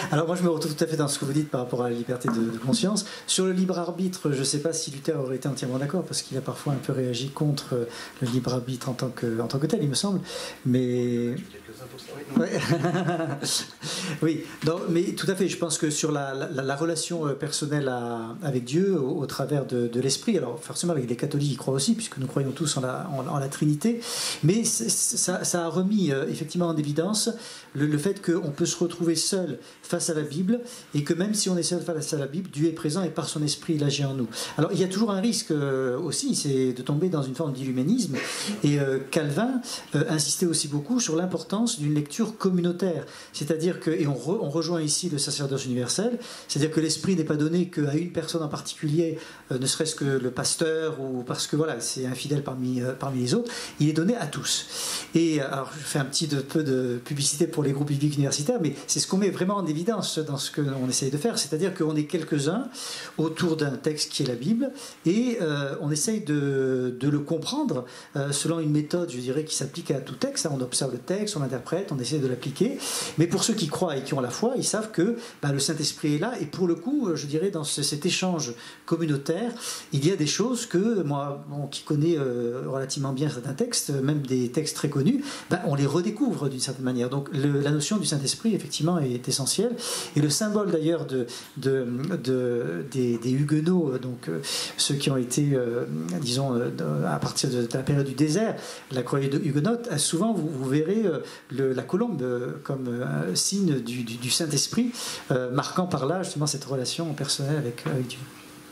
Alors moi je me retrouve tout à fait dans ce que vous dites par rapport à la liberté de, de conscience. Sur le libre arbitre, je ne sais pas si Luther aurait été entièrement d'accord, parce qu'il a parfois un peu réagi contre le libre arbitre en tant que, en tant que tel, il me semble. Mais... Ouais. Oui, non, mais tout à fait. Je pense que sur la, la, la relation personnelle à, avec Dieu, au, au travers de, de l'esprit, alors forcément avec les catholiques, ils croient aussi, puisque nous croyons tous en la, en, en la Trinité, mais ça, ça a remis euh, effectivement en évidence le, le fait qu'on peut se retrouver seul face à la Bible, et que même si on est seul face à la Bible, Dieu est présent et par son esprit il agit en nous. Alors il y a toujours un risque euh, aussi, c'est de tomber dans une forme d'illuminisme, et euh, Calvin euh, insistait aussi beaucoup sur l'importance d'une lecture communautaire, c'est-à-dire que, et on, re, on rejoint ici le sacerdoce universel, c'est-à-dire que l'esprit n'est pas donné qu'à une personne en particulier, euh, ne serait-ce que le pasteur, ou parce que voilà, c'est un fidèle parmi, euh, parmi les autres, il est donné à tous. Et alors je fais un petit de, peu de publicité pour les groupes bibliques universitaires, mais c'est ce qu'on met vraiment en évidence dans ce qu'on essaye de faire, c'est-à-dire qu'on est quelques-uns autour d'un texte qui est la Bible, et euh, on essaye de, de le comprendre euh, selon une méthode, je dirais, qui s'applique à tout texte. On observe le texte, on l'interprète, on essaie de l'appliquer, mais pour ceux qui croient et qui ont la foi, ils savent que ben, le Saint-Esprit est là, et pour le coup, je dirais, dans ce, cet échange communautaire, il y a des choses que moi, bon, qui connais euh, relativement bien certains textes, même des textes très connus, ben, on les redécouvre d'une certaine manière. Donc le, la notion du Saint-Esprit, effectivement, est essentielle, et le symbole d'ailleurs de, de, de, des, des Huguenots, donc euh, ceux qui ont été, euh, disons, euh, à partir de, de la période du désert, la croix huguenote, souvent vous, vous verrez euh, le, la colombe euh, comme euh, signe du, du, du Saint-Esprit, euh, marquant par là justement cette relation personnelle avec, avec Dieu.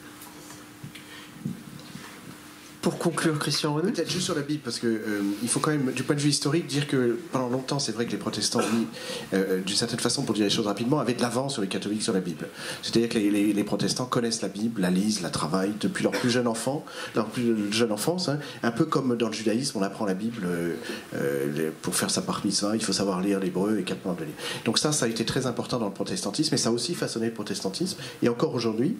Pour conclure, Christian Renaud. Peut-être juste sur la Bible, parce que euh, il faut quand même, du point de vue historique, dire que pendant longtemps, c'est vrai que les protestants, oui, euh, d'une certaine façon, pour dire les choses rapidement, avaient de l'avance sur les catholiques sur la Bible. C'est-à-dire que les, les, les protestants connaissent la Bible, la lisent, la travaillent depuis leur plus jeune enfant, leur plus jeune enfance, hein, un peu comme dans le judaïsme, on apprend la Bible euh, euh, pour faire sa bar mitzvah, il faut savoir lire l'hébreu et capable de lire. Donc ça, ça a été très important dans le protestantisme, et ça a aussi façonné le protestantisme, et encore aujourd'hui.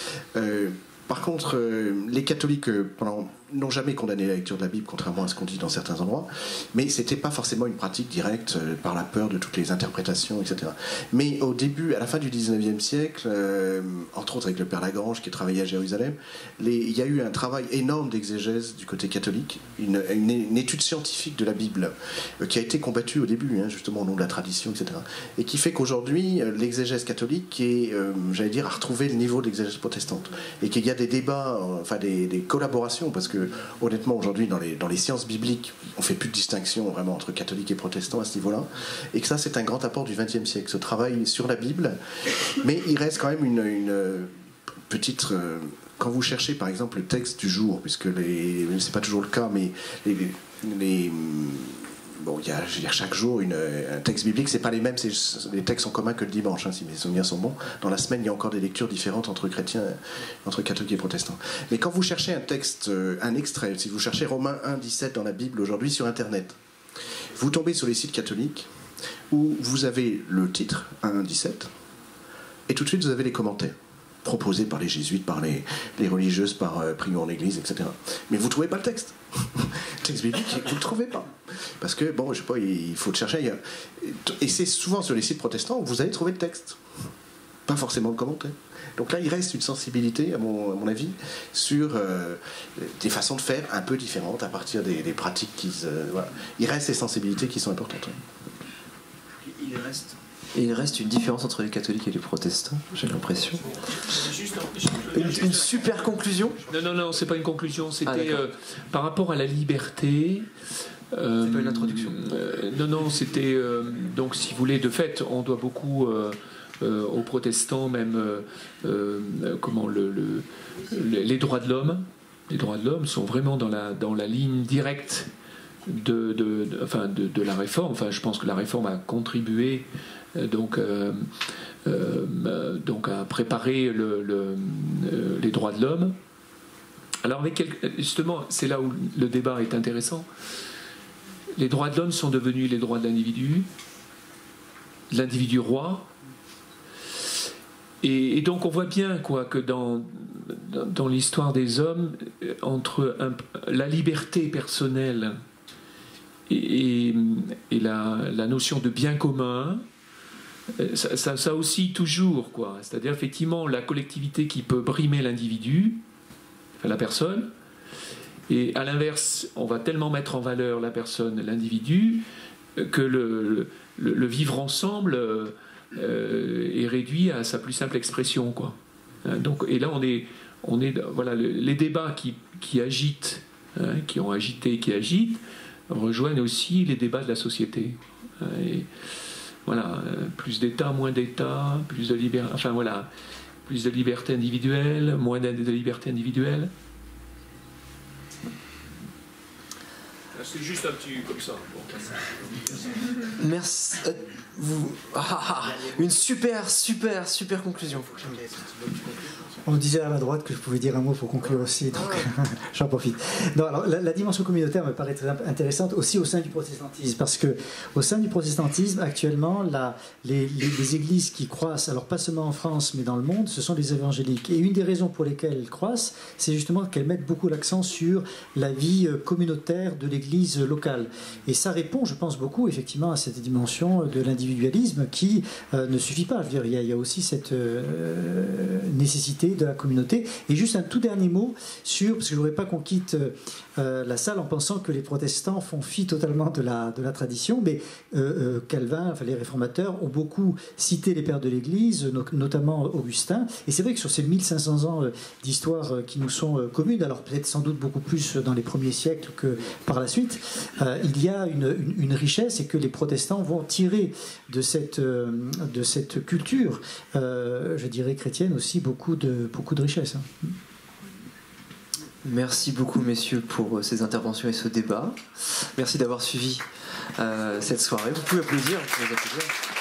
Euh, Par contre, euh, les catholiques euh, pendant, n'ont jamais condamné la lecture de la Bible, contrairement à ce qu'on dit dans certains endroits, mais c'était pas forcément une pratique directe euh, par la peur de toutes les interprétations, et cetera. Mais au début, à la fin du dix-neuvième siècle, euh, entre autres avec le Père Lagrange qui travaillait à Jérusalem, les, il y a eu un travail énorme d'exégèse du côté catholique, une, une, une étude scientifique de la Bible euh, qui a été combattue au début, hein, justement au nom de la tradition, et cetera. Et qui fait qu'aujourd'hui, euh, l'exégèse catholique est, euh, j'allais dire, à retrouver le niveau de l'exégèse protestante, et qu'il y a des débats, enfin des, des collaborations, parce que honnêtement aujourd'hui dans les, dans les sciences bibliques on fait plus de distinction vraiment entre catholiques et protestants à ce niveau là, et que ça c'est un grand apport du vingtième siècle, ce travail sur la Bible. Mais il reste quand même une, une petite euh, quand vous cherchez par exemple le texte du jour, puisque les, c'est pas toujours le cas, mais les, les bon, il y a, je veux dire, chaque jour une, un texte biblique, c'est pas les mêmes, c'est, les textes sont communs que le dimanche, hein, si mes souvenirs sont bons. Dans la semaine, il y a encore des lectures différentes entre chrétiens, entre catholiques et protestants. Mais quand vous cherchez un texte, un extrait, si vous cherchez Romains un dix-sept dans la Bible aujourd'hui sur Internet, vous tombez sur les sites catholiques où vous avez le titre un dix-sept et tout de suite vous avez les commentaires proposés par les jésuites, par les, les religieuses, par euh, Prions en Église, et cetera. Mais vous ne trouvez pas le texte. Le texte biblique, vous ne le trouvez pas. Parce que, bon, je sais pas, il faut le chercher ailleurs. Et c'est souvent sur les sites protestants où vous allez trouver le texte. Pas forcément le commentaire. Donc là, il reste une sensibilité, à mon, à mon avis, sur euh, des façons de faire un peu différentes à partir des, des pratiques qui... Euh, voilà. Il reste des sensibilités qui sont importantes. Il reste... Et il reste une différence entre les catholiques et les protestants, j'ai l'impression. Une, une super conclusion. Non, non, non, c'est pas une conclusion. C'était ah, euh, par rapport à la liberté. Euh, c'est pas une introduction. Euh, non, non, c'était euh, donc, si vous voulez, de fait, on doit beaucoup euh, euh, aux protestants, même euh, euh, comment le, le, les droits de l'homme. Les droits de l'homme sont vraiment dans la dans la ligne directe de de, de, enfin, de, de la réforme. Enfin, je pense que la réforme a contribué. Donc, euh, euh, donc à préparer le, le, euh, les droits de l'homme. Alors avec quel, justement, c'est là où le débat est intéressant. Les droits de l'homme sont devenus les droits de l'individu, l'individu roi. Et, et donc on voit bien quoi, que dans, dans l'histoire des hommes, entre un, la liberté personnelle et, et, et la, la notion de bien commun, ça, ça, ça aussi toujours, quoi. C'est-à-dire effectivement la collectivité qui peut brimer l'individu, enfin, la personne, et à l'inverse, on va tellement mettre en valeur la personne, l'individu, que le, le, le vivre ensemble euh, est réduit à sa plus simple expression, quoi. Donc, et là, on est, on est, voilà, les débats qui, qui agitent, hein, qui ont agité, qui agitent, rejoignent aussi les débats de la société. Et voilà, plus d'État, moins d'État, plus de liberté, enfin voilà, plus de liberté individuelle, moins de liberté individuelle. C'est juste un petit comme ça. Bon. Merci. Euh, vous... ah, ah, une super, super, super conclusion. On me disait à ma droite que je pouvais dire un mot pour conclure aussi, donc j'en profite. Non, alors, la, la dimension communautaire me paraît très intéressante aussi au sein du protestantisme, parce que au sein du protestantisme, actuellement, la, les, les, les églises qui croissent, alors pas seulement en France, mais dans le monde, ce sont les évangéliques. Et une des raisons pour lesquelles elles croissent, c'est justement qu'elles mettent beaucoup l'accent sur la vie communautaire de l'église locale. Et ça répond, je pense, beaucoup, effectivement, à cette dimension de l'individualisme qui euh, ne suffit pas. Je veux dire, il y a, il y a aussi cette euh, nécessité de la communauté. Et juste un tout dernier mot sur, parce que je ne voudrais pas qu'on quitte euh, la salle en pensant que les protestants font fi totalement de la, de la tradition, mais euh, euh, Calvin, enfin les réformateurs ont beaucoup cité les pères de l'Église, no- notamment Augustin, et c'est vrai que sur ces mille cinq cents ans euh, d'histoire euh, qui nous sont euh, communes, alors peut-être sans doute beaucoup plus dans les premiers siècles que par la suite, euh, il y a une, une, une richesse et que les protestants vont tirer de cette, euh, de cette culture, euh, je dirais chrétienne aussi, beaucoup de beaucoup de richesse. Hein. Merci beaucoup, messieurs, pour ces interventions et ce débat. Merci d'avoir suivi euh, cette soirée. Vous pouvez applaudir, vous pouvez applaudir.